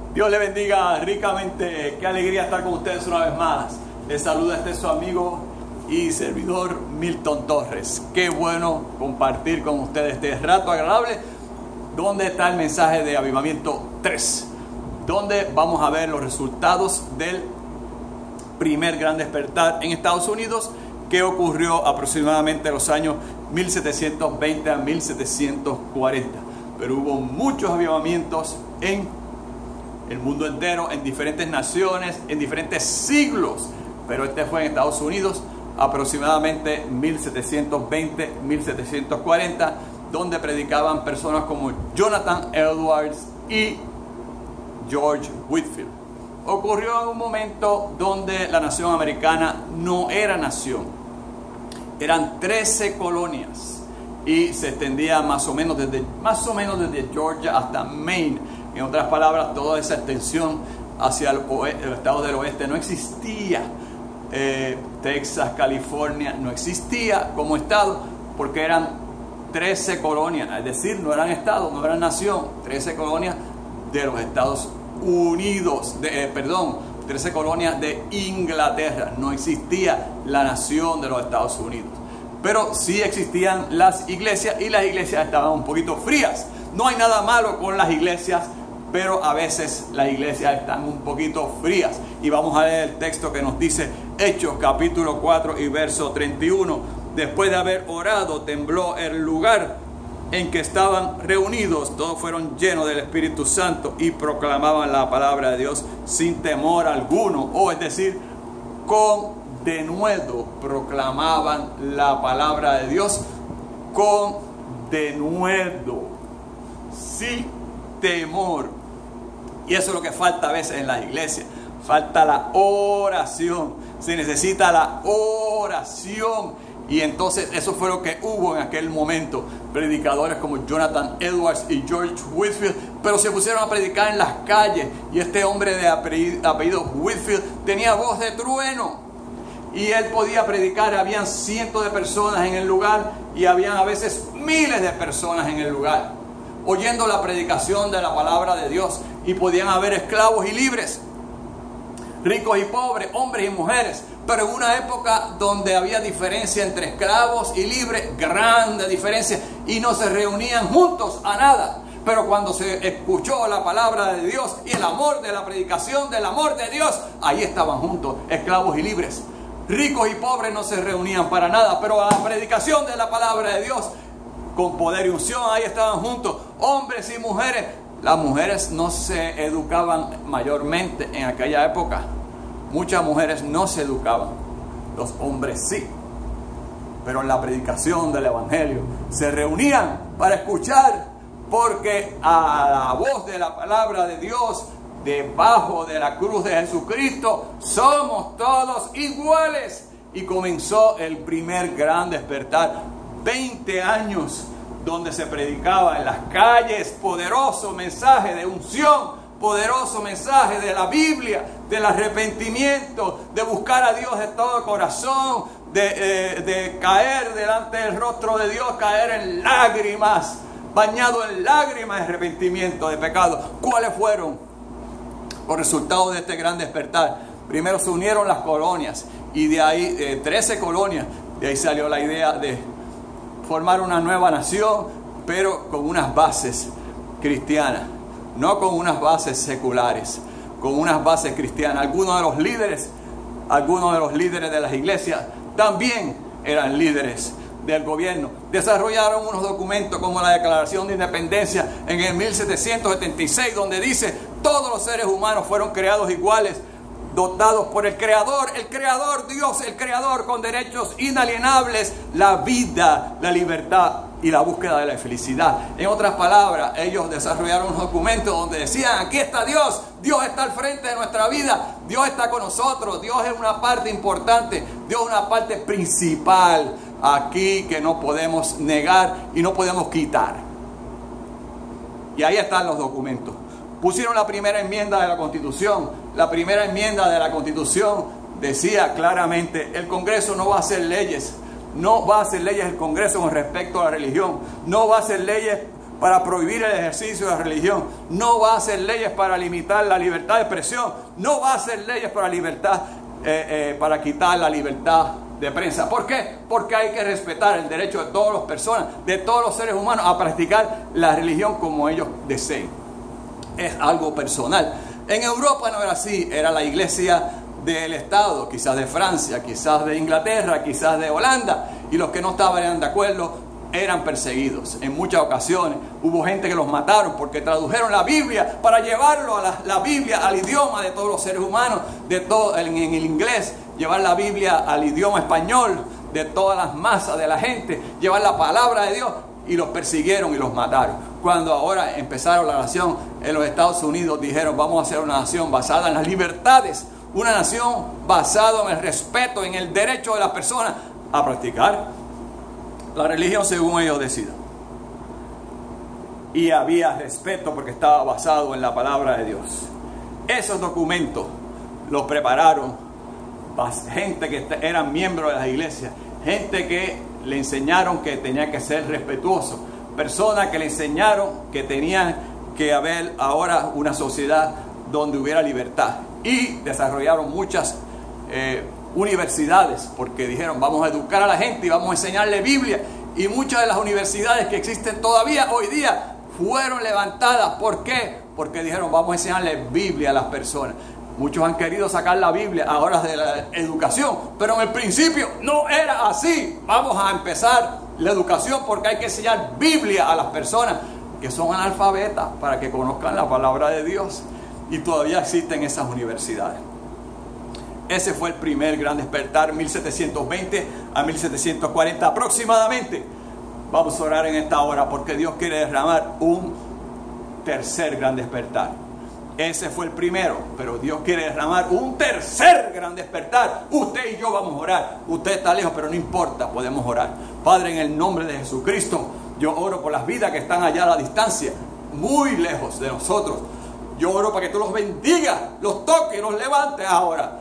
Dios le bendiga ricamente. Qué alegría estar con ustedes una vez más. Les saluda su amigo y servidor Milton Torres. Qué bueno compartir con ustedes este rato agradable. ¿Dónde está el mensaje de Avivamiento 3? Donde vamos a ver los resultados del primer gran despertar en Estados Unidos, que ocurrió aproximadamente en los años 1720 a 1740. Pero hubo muchos avivamientos en el mundo entero, en diferentes naciones, en diferentes siglos. Pero este fue en Estados Unidos, aproximadamente 1720-1740, donde predicaban personas como Jonathan Edwards y George Whitefield. Ocurrió en un momento donde la nación americana no era nación. Eran 13 colonias y se extendía más o menos desde Georgia hasta Maine. En otras palabras, toda esa extensión hacia el estado del oeste no existía. Texas, California, no existía como estado porque eran 13 colonias, es decir, no eran estados, no eran nación, 13 colonias de los Estados Unidos, 13 colonias de Inglaterra. No existía la nación de los Estados Unidos, pero sí existían las iglesias, y las iglesias estaban un poquito frías. No hay nada malo con las iglesias, pero a veces las iglesias están un poquito frías. Y vamos a leer el texto que nos dice Hechos capítulo 4 y verso 31. Después de haber orado, tembló el lugar en que estaban reunidos. Todos fueron llenos del Espíritu Santo y proclamaban la palabra de Dios sin temor alguno. O es decir, con denuedo proclamaban la palabra de Dios, con denuedo, sin temor. Y eso es lo que falta a veces en las iglesias. Falta la oración. Se necesita la oración. Y entonces eso fue lo que hubo en aquel momento. Predicadores como Jonathan Edwards y George Whitefield, pero se pusieron a predicar en las calles. Y este hombre de apellido Whitefield tenía voz de trueno. Y él podía predicar. Habían cientos de personas en el lugar, y habían a veces miles de personas en el lugar, oyendo la predicación de la palabra de Dios. Y podían haber esclavos y libres, ricos y pobres, hombres y mujeres. Pero en una época donde había diferencia entre esclavos y libres, grande diferencia, y no se reunían juntos a nada. Pero cuando se escuchó la palabra de Dios y el amor de la predicación del amor de Dios, ahí estaban juntos, esclavos y libres. Ricos y pobres no se reunían para nada, pero a la predicación de la palabra de Dios, con poder y unción, ahí estaban juntos, hombres y mujeres. Las mujeres no se educaban mayormente en aquella época. Muchas mujeres no se educaban. Los hombres sí. Pero en la predicación del evangelio se reunían para escuchar, porque a la voz de la palabra de Dios, debajo de la cruz de Jesucristo, somos todos iguales. Y comenzó el primer gran despertar. 20 años donde se predicaba en las calles poderoso mensaje de unción, poderoso mensaje de la Biblia, del arrepentimiento, de buscar a Dios de todo corazón, de caer delante del rostro de Dios, caer en lágrimas, bañado en lágrimas de arrepentimiento de pecado. ¿Cuáles fueron los resultados de este gran despertar? Primero se unieron las colonias, y de ahí 13 colonias, de ahí salió la idea de formar una nueva nación, pero con unas bases cristianas, no con unas bases seculares, con unas bases cristianas. Algunos de los líderes de las iglesias también eran líderes del gobierno. Desarrollaron unos documentos como la Declaración de Independencia en el 1776, donde dice: todos los seres humanos fueron creados iguales, dotados por el Creador, Dios, el Creador, con derechos inalienables, la vida, la libertad y la búsqueda de la felicidad. En otras palabras, ellos desarrollaron unos documentos donde decían: aquí está Dios, Dios está al frente de nuestra vida, Dios está con nosotros, Dios es una parte importante, Dios es una parte principal aquí que no podemos negar y no podemos quitar. Y ahí están los documentos. Pusieron la primera enmienda de la Constitución. La primera enmienda de la Constitución decía claramente: el Congreso no va a hacer leyes. No va a hacer leyes el Congreso con respecto a la religión. No va a hacer leyes para prohibir el ejercicio de la religión, no va a hacer leyes para limitar la libertad de expresión, no va a hacer leyes para quitar la libertad de prensa. ¿Por qué? Porque hay que respetar el derecho de todas las personas, de todos los seres humanos, a practicar la religión como ellos deseen. Es algo personal. En Europa no era así, era la iglesia del Estado, quizás de Francia, quizás de Inglaterra, quizás de Holanda, y los que no estaban de acuerdo eran perseguidos. En muchas ocasiones hubo gente que los mataron porque tradujeron la Biblia para llevarlo a la Biblia al idioma de todos los seres humanos, en el inglés, llevar la Biblia al idioma español de todas las masas de la gente, llevar la palabra de Dios, y los persiguieron y los mataron. Cuando ahora empezaron la nación en los Estados Unidos, dijeron: vamos a hacer una nación basada en las libertades, una nación basada en el respeto, en el derecho de las personas a practicar la religión según ellos decidan. Y había respeto porque estaba basado en la palabra de Dios. Esos documentos los prepararon gente que eran miembros de la iglesia, gente que le enseñaron que tenía que ser respetuoso, personas que le enseñaron que tenían que haber ahora una sociedad donde hubiera libertad, y desarrollaron muchas universidades, porque dijeron: vamos a educar a la gente y vamos a enseñarle Biblia. Y muchas de las universidades que existen todavía hoy día fueron levantadas. ¿Por qué? Porque dijeron: vamos a enseñarle Biblia a las personas. Muchos han querido sacar la Biblia ahora de la educación, pero en el principio no era así. Vamos a empezar la educación porque hay que enseñar Biblia a las personas que son analfabetas, para que conozcan la palabra de Dios. Y todavía existen esas universidades. Ese fue el primer gran despertar, 1720 a 1740 aproximadamente. Vamos a orar en esta hora porque Dios quiere derramar un tercer gran despertar. Ese fue el primero, pero Dios quiere derramar un tercer gran despertar. Usted y yo vamos a orar. Usted está lejos, pero no importa, podemos orar. Padre, en el nombre de Jesucristo, yo oro por las vidas que están allá a la distancia, muy lejos de nosotros. Yo oro para que tú los bendigas, los toques, los levantes ahora.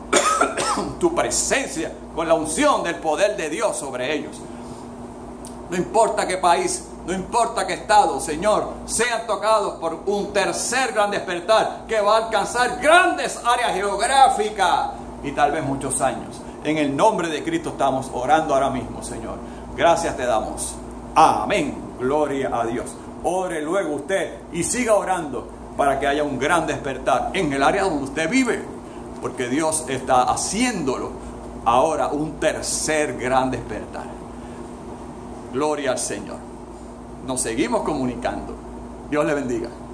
Tu presencia con la unción del poder de Dios sobre ellos. No importa qué país, no importa qué estado, Señor, sean tocados por un tercer gran despertar que va a alcanzar grandes áreas geográficas y tal vez muchos años. En el nombre de Cristo estamos orando ahora mismo, Señor. Gracias te damos. Amén. Gloria a Dios. Ore luego usted y siga orando para que haya un gran despertar en el área donde usted vive, porque Dios está haciéndolo ahora un tercer gran despertar. Gloria al Señor. Nos seguimos comunicando. Dios le bendiga.